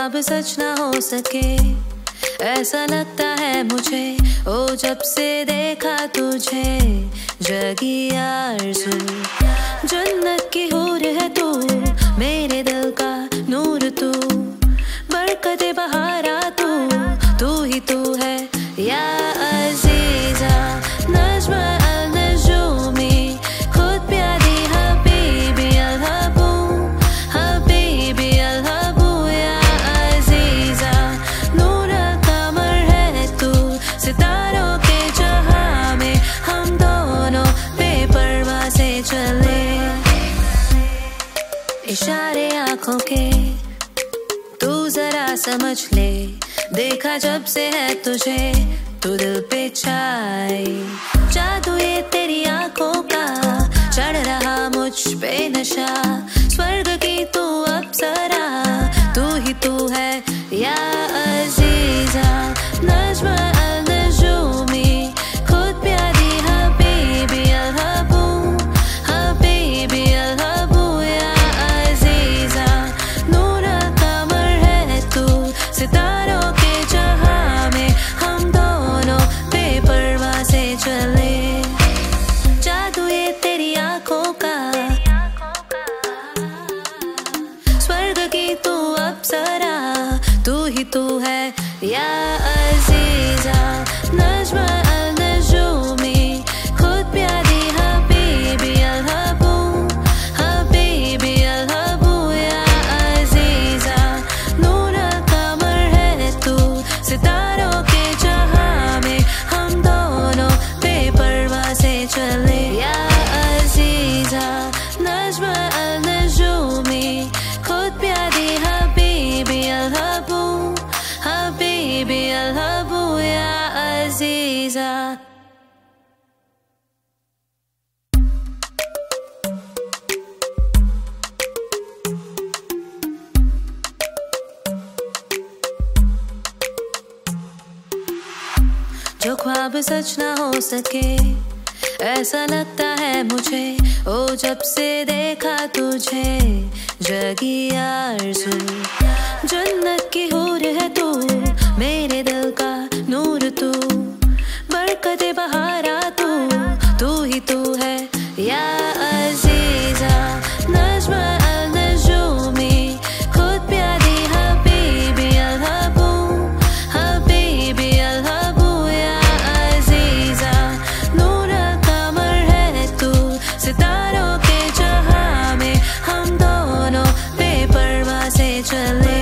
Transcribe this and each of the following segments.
ख्वाब सच ना हो सके, ऐसा लगता है मुझे। ओ जब से देखा तुझे, जगी आरज़ू। जन्नत की हूर है तू, मेरे दिल का नूर तू, बरकते बहारा तू ही तू है या अज़ीज़ा। नज़्म अल-नजूमी, खुद प्यारी हबीबी अल-हबू, हबीबी अल-हबू या अज़ीज़ा। नूर कमर है तू, सितारों के जहां में हम दोनों बेपरवाह से चले। इशारे आँखों के तू जरा समझ ले, देखा जब से है तुझे तू दिल पे छाई। जादू ये तेरी आँखों का, चढ़ रहा मुझ पे नशा। स्वर्ग की तू अप्सरा, तू ही तू है या अज़ीज़ा। नज़्म अल-नजूमी, खुद प्यारी हबीबी अल-हबू, हबीबी अल-हबू या अज़ीज़ा। नूर कमर है तू, सितारों के जहां में हम दोनों बेपरवाह से चले। जादू ये तेरी आँखों का, स्वर्ग की तू अप्सरा, तू ही तू है या अज़ीज़ा। नज़्म अल-नजूमी, खुद प्यारी हबीबी अल-हबू, हबीबी अल-हबू या अज़ीज़ा। नूर कमर है तू, सितारों के जहां में हम दोनों बेपरवाह से चले या अज़ीज़ा। नज़्म अल-नजूमी, खुद प्यारी हबीबी अल-हबू, हबीबी अल-हबू या अज़ीज़ा। जो ख्वाब सच ना हो सके, ऐसा लगता है मुझे। ओ जब से देखा तुझे, जगी आरज़ू। जन्नत की हूर है तू, मेरे दिल का नूर तू, बरकते बहारा तू ही तू है या अज़ीज़ा। नज़्म अल-नजूमी, खुद प्यारी हबीबी अल-हबू, हबीबी अल-हबू या अज़ीज़ा। नूर कमर है तू, सितारों के जहां में हम दोनों बेपरवाह से चले।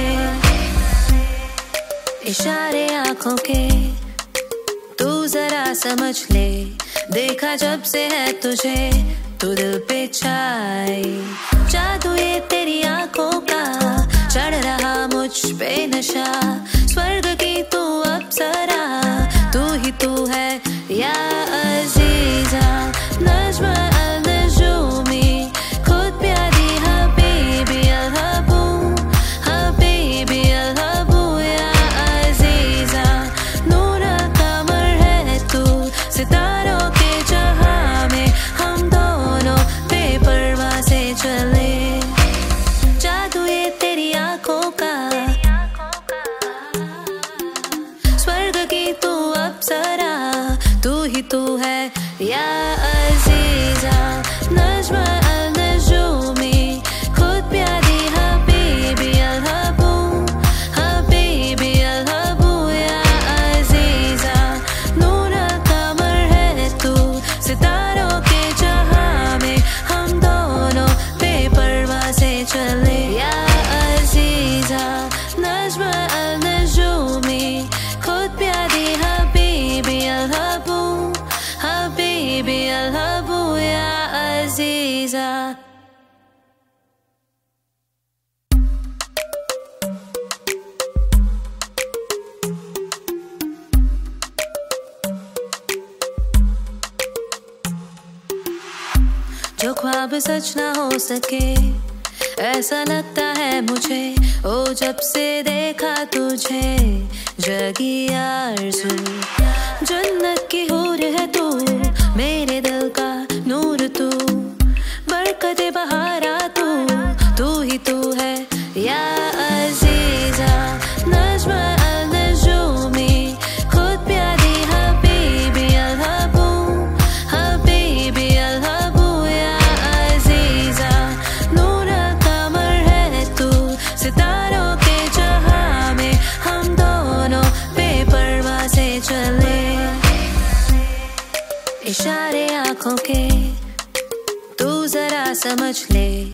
इशारे आँखों के तू जरा समझ ले, देखा जब से है तुझे तू दिल पे छाई। जादू ये तेरी आँखों का, चढ़ रहा मुझ पे नशा। स्वर्ग की तू अप्सरा, तू ही तू है या अज़ीज़ा। नज़्म अल-नजूमी, खुद प्यारी हबीबी अल-हबू, हबीबी अल-हबू या अज़ीज़ा। नूर कमर है तू, सितारों के जहां में हम दोनों बेपरवाह से चले। जादू ये तेरी आँखों का, स्वर्ग की तू अप्सरा, तू ही तू है या अज़ीज़ा। नज़्म अल-नजूमी, खुद प्यारी हबीबी अल-हबू, हबीबी अल-हबू या अज़ीज़ा। नूर कमर है तू, सितारों के जहां में हम दोनों बेपरवाह से चले या अज़ीज़ा। नज़्म अल-नजूमी, खुद प्यारी हबीबी अल-हबू, हबीबी अल-हबू या अज़ीज़ा। जो ख्वाब सच ना हो सके, ऐसा लगता है मुझे। ओ जब से देखा तुझे, जगी आरज़ू। जन्नत की हूर है तू, मेरे दिल का नूर तू, बरकते बहारा तू ही तू है या अज़ीज़ा। समझ ले।